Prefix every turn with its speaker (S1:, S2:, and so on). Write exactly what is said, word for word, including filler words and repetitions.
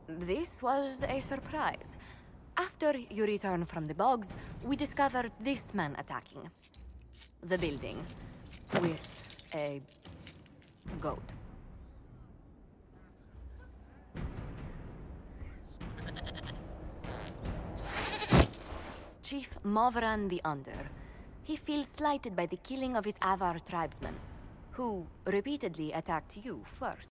S1: This was a surprise. After you return from the bogs, we discovered this man attacking the building with a goat. Chief Movran the Under. He feels slighted by the killing of his Avar tribesmen, who repeatedly attacked you first.